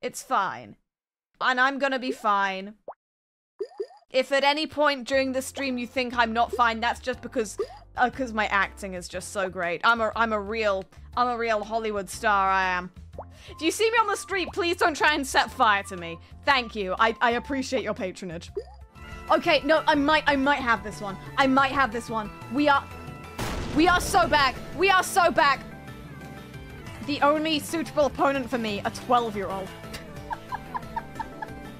It's fine. And I'm gonna be fine. If at any point during the stream you think I'm not fine, that's just because my acting is just so great. I'm a real Hollywood star, I am. If you see me on the street, please don't try and set fire to me. Thank you. I appreciate your patronage. Okay, no, I might have this one. I might have this one. We are so back. We are so back. The only suitable opponent for me, a 12-year-old.